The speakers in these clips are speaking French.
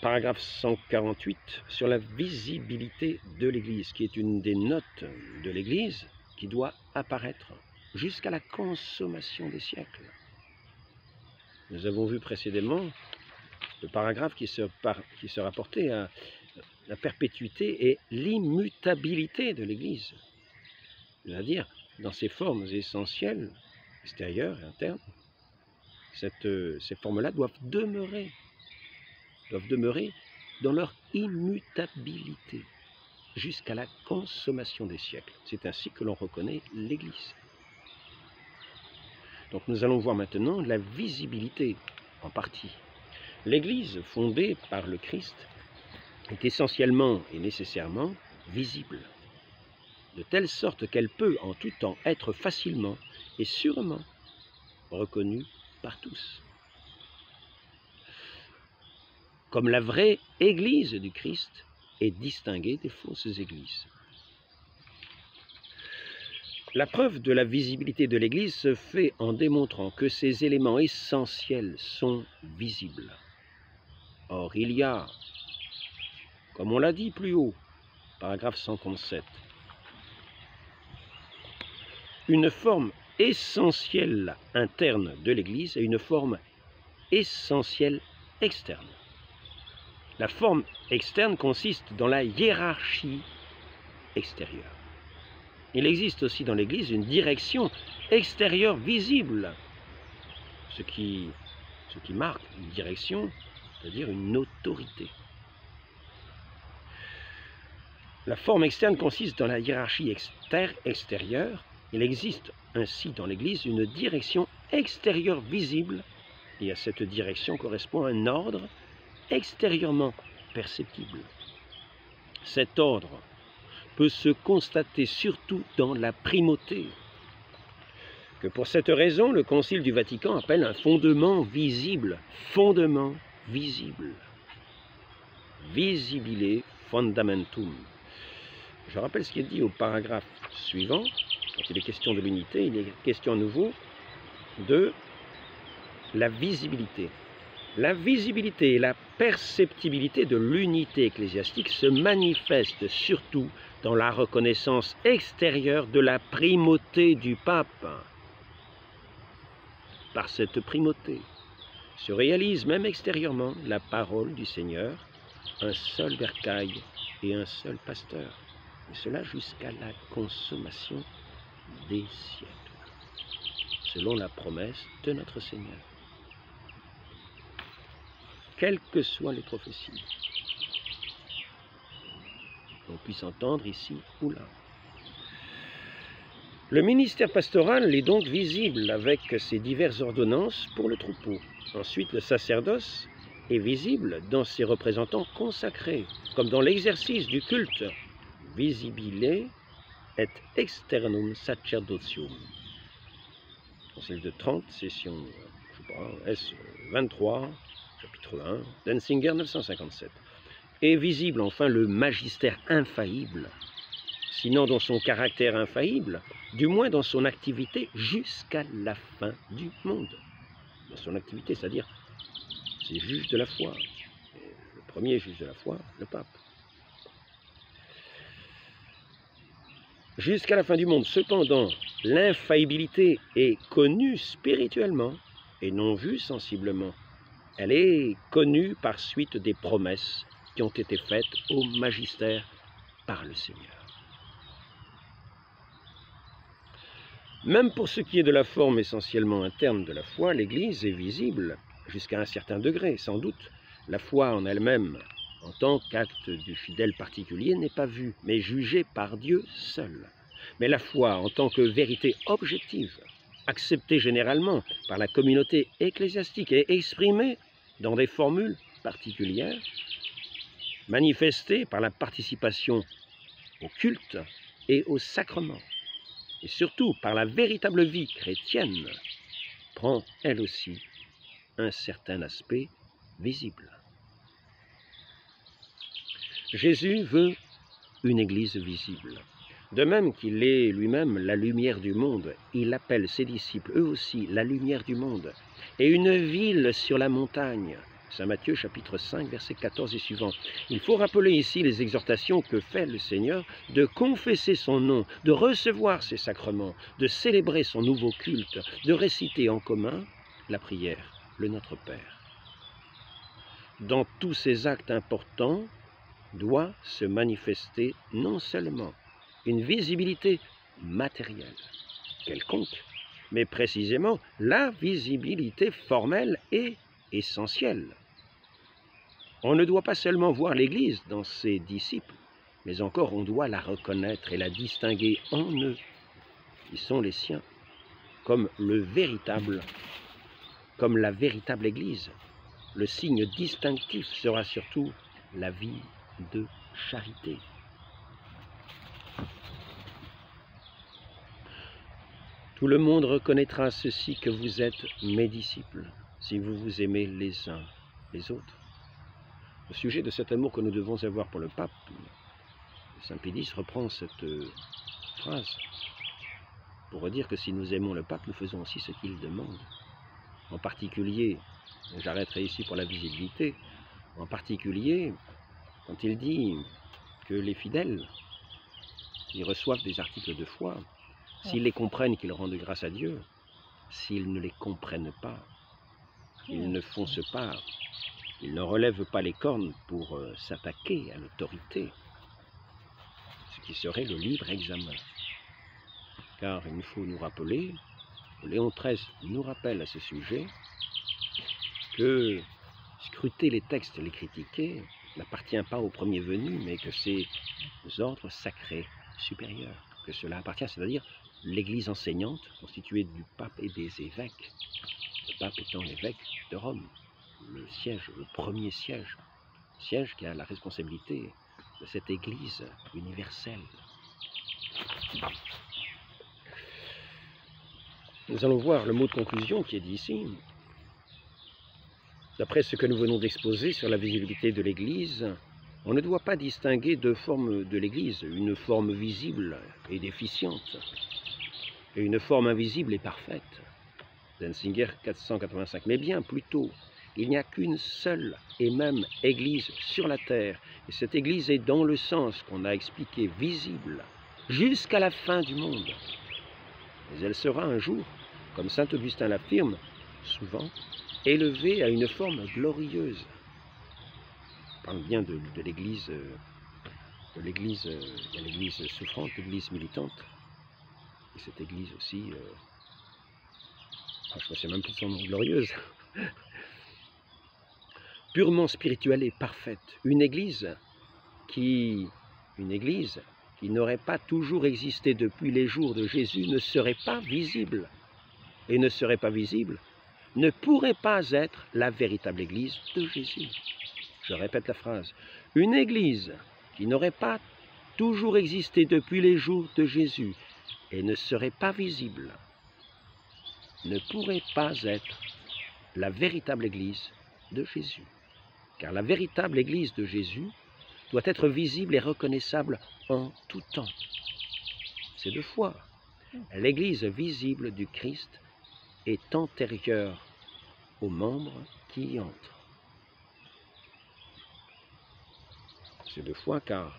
paragraphe 148 sur la visibilité de l'Église, qui est une des notes de l'Église qui doit apparaître jusqu'à la consommation des siècles. Nous avons vu précédemment le paragraphe qui se rapportait à la perpétuité et l'immutabilité de l'Église, c'est-à-dire dans ses formes essentielles, extérieures et internes. Ces formes-là doivent demeurer dans leur immutabilité jusqu'à la consommation des siècles. C'est ainsi que l'on reconnaît l'Église. Donc nous allons voir maintenant la visibilité en partie. L'Église fondée par le Christ est essentiellement et nécessairement visible, de telle sorte qu'elle peut en tout temps être facilement et sûrement reconnue par tous. Comme la vraie Église du Christ est distinguée des fausses églises. La preuve de la visibilité de l'Église se fait en démontrant que ses éléments essentiels sont visibles. Or, il y a, comme on l'a dit plus haut, paragraphe 137, une forme essentielle interne de l'Église et une forme essentielle externe. La forme externe consiste dans la hiérarchie extérieure. Il existe aussi dans l'Église une direction extérieure visible, ce qui marque une direction, c'est-à-dire une autorité. La forme externe consiste dans la hiérarchie extérieure. Il existe ainsi dans l'Église une direction extérieure visible, et à cette direction correspond un ordre extérieurement perceptible. Cet ordre peut se constater surtout dans la primauté, que pour cette raison le Concile du Vatican appelle un fondement visible, visibile fundamentum. Je rappelle ce qui est dit au paragraphe suivant, quand il est question de l'unité, il est question à nouveau de la visibilité. La visibilité et la perceptibilité de l'unité ecclésiastique se manifestent surtout dans la reconnaissance extérieure de la primauté du pape. Par cette primauté se réalise même extérieurement la parole du Seigneur, un seul bercail et un seul pasteur, et cela jusqu'à la consommation des siècles, selon la promesse de notre Seigneur. Quelles que soient les prophéties qu'on puisse entendre ici ou là. Le ministère pastoral est donc visible avec ses diverses ordonnances pour le troupeau. Ensuite, le sacerdoce est visible dans ses représentants consacrés, comme dans l'exercice du culte. Visibile et externum sacerdotium. Concile de Trente, session S23, chapitre 1, Denzinger 957. Est visible enfin le magistère infaillible, sinon dans son caractère infaillible, du moins dans son activité jusqu'à la fin du monde. Dans son activité, c'est-à-dire, c'est juge de la foi. Et le premier juge de la foi, le pape. Jusqu'à la fin du monde. Cependant, l'infaillibilité est connue spirituellement et non vue sensiblement. Elle est connue par suite des promesses qui ont été faites au magistère par le Seigneur. Même pour ce qui est de la forme essentiellement interne de la foi, l'Église est visible jusqu'à un certain degré. Sans doute, la foi en elle-même, en tant qu'acte du fidèle particulier, n'est pas vue, mais jugée par Dieu seul. Mais la foi, en tant que vérité objective, acceptée généralement par la communauté ecclésiastique et exprimée dans des formules particulières, manifestée par la participation au culte et au sacrement, et surtout par la véritable vie chrétienne, prend elle aussi un certain aspect visible. Jésus veut une Église visible. De même qu'il est lui-même la lumière du monde, il appelle ses disciples, eux aussi, la lumière du monde. Et une ville sur la montagne Saint Matthieu chapitre 5 versets 14 et suivants. Il faut rappeler ici les exhortations que fait le Seigneur de confesser son nom, de recevoir ses sacrements, de célébrer son nouveau culte, de réciter en commun la prière, le Notre Père. Dans tous ces actes importants doit se manifester non seulement une visibilité matérielle quelconque, mais précisément la visibilité formelle et essentielle. On ne doit pas seulement voir l'Église dans ses disciples, mais encore on doit la reconnaître et la distinguer en eux, qui sont les siens, comme la véritable Église. Le signe distinctif sera surtout la vie de charité. Tout le monde reconnaîtra ceci, que vous êtes mes disciples, si vous vous aimez les uns les autres. Au sujet de cet amour que nous devons avoir pour le pape, Saint Pédis reprend cette phrase pour redire que si nous aimons le pape, nous faisons aussi ce qu'il demande. En particulier, j'arrêterai ici pour la visibilité, en particulier quand il dit que les fidèles, ils reçoivent des articles de foi, s'ils les comprennent, qu'ils rendent grâce à Dieu. S'ils ne les comprennent pas, ils ne foncent pas, ils ne relèvent pas les cornes pour s'attaquer à l'autorité, ce qui serait le libre examen. Car il nous faut nous rappeler, Léon XIII nous rappelle à ce sujet, que scruter les textes, les critiquer, n'appartient pas au premier venu, mais que c'est aux ordres sacrés supérieurs que cela appartient, c'est-à-dire l'Église enseignante, constituée du pape et des évêques, le pape étant l'évêque de Rome, le siège, le premier siège qui a la responsabilité de cette Église universelle. Nous allons voir le mot de conclusion qui est dit ici. D'après ce que nous venons d'exposer sur la visibilité de l'Église, on ne doit pas distinguer deux formes de l'Église, une forme visible et déficiente, et une forme invisible et parfaite. Denzinger 485. Mais bien plutôt, il n'y a qu'une seule et même Église sur la terre, et cette Église est dans le sens qu'on a expliqué visible jusqu'à la fin du monde. Mais elle sera un jour, comme saint Augustin l'affirme souvent, élevée à une forme glorieuse. On parle bien de l'Église, l'Église souffrante, l'Église militante, et cette Église aussi, je ne sais même plus son nom, glorieuse, purement spirituelle et parfaite. Une Église qui n'aurait pas toujours existé depuis les jours de Jésus ne serait pas visible. Et ne serait pas visible, ne pourrait pas être la véritable Église de Jésus. Je répète la phrase. Une Église qui n'aurait pas toujours existé depuis les jours de Jésus et ne serait pas visible, ne pourrait pas être la véritable Église de Jésus. Car la véritable Église de Jésus doit être visible et reconnaissable en tout temps. C'est deux fois. L'Église visible du Christ est antérieure aux membres qui y entrent. C'est deux fois car,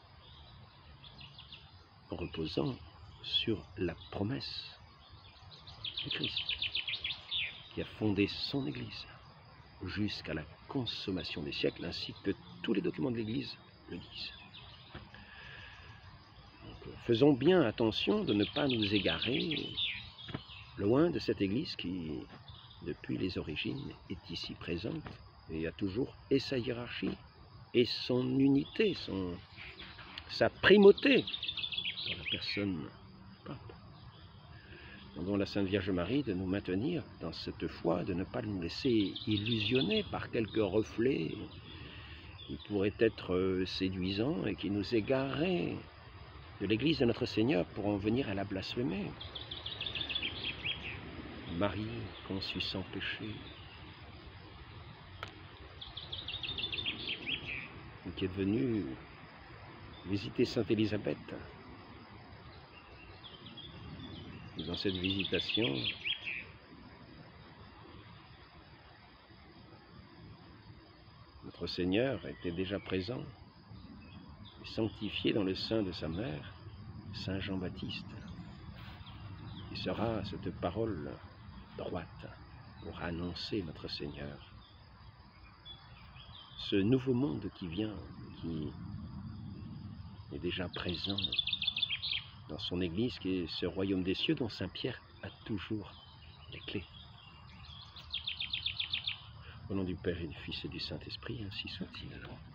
en reposant sur la promesse du Christ, qui a fondé son Église jusqu'à la consommation des siècles, ainsi que tous les documents de l'Église le disent. Donc, faisons bien attention de ne pas nous égarer loin de cette Église qui, depuis les origines, est ici présente et a toujours et sa hiérarchie et son unité, sa primauté dans la personne du pape. Demandons à la Sainte Vierge Marie de nous maintenir dans cette foi, de ne pas nous laisser illusionner par quelques reflets qui pourraient être séduisants et qui nous égaraient de l'Église de notre Seigneur pour en venir à la blasphémer. Marie conçue sans péché, qui est venue visiter Sainte Élisabeth. Dans cette visitation, notre Seigneur était déjà présent et sanctifié dans le sein de sa mère, Saint Jean-Baptiste. Il sera cette parole droite pour annoncer notre Seigneur. Ce nouveau monde qui vient, qui est déjà présent dans son Église, qui est ce royaume des cieux dont Saint Pierre a toujours les clés. Au nom du Père et du Fils et du Saint-Esprit, ainsi soit-il.